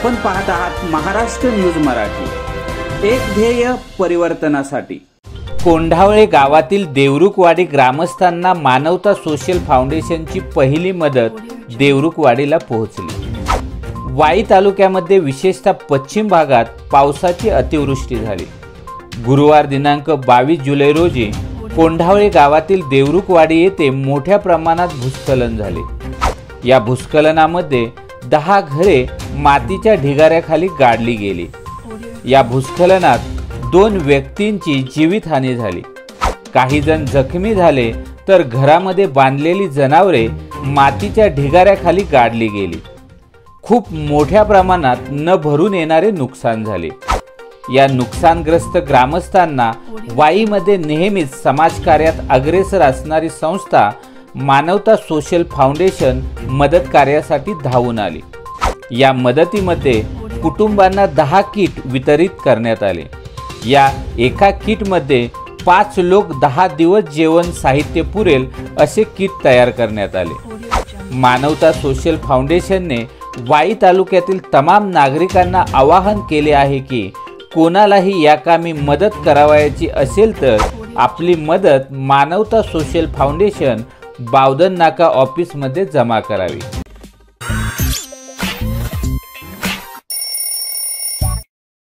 आपण पाहत आहात महाराष्ट्र न्यूज मराठी, एक ध्येय परिवर्तनासाठी। कोंढावळे गावातील देवरुखवाडी ग्रामस्थांना मानवता सोशल फाउंडेशनची पहिली मदत देवरुखवाडीला पोहोचली। वाई तालुक्यामध्ये विशेषतः पश्चिम भागात पावसाची अतिवृष्टी झाली। गुरुवार दिनांक 22 जुलै रोजी कोंढावळे गावातील देवरुखवाडी येथे मोठ्या प्रमाणात भूस्खलन झाले। या भूस्खलनामध्ये 10 घरे मातीच्या ढिगाऱ्याखाली गाडली गेली। या भूस्खलनात 2 व्यक्तींची जीवितहानी झाली। काही जण जखमी झाले तर घरामध्ये बांधलेली जनावरे मातीच्या ढिगाऱ्याखाली गाडली गेली। खूप मोठ्या प्रमाणात न भरून येणारे नुकसान झाले। या नुकसानग्रस्त ग्रामस्थांना वाईमध्ये नेहमीच समाजकार्यात अग्रेसर असणारी संस्था मानवता सोशल फाउंडेशन मदत कार्यासाठी धावून आली। या मदतीमध्ये कुटुंबांना 10 किट वितरित करण्यात आले। या एका किटमध्ये 5 लोक 10 दिवस जेवण साहित्य पुरेल असे किट तयार करण्यात आले। मानवता सोशल फाउंडेशनने वाई तालुक्यातील तमाम नागरिकांना आवाहन केले आहे की कोणालाही या कामी मदत करावयाची असेल तर आपली मदत मानवता सोशल फाउंडेशन बावधन नाका ऑफिसमध्ये जमा करावी।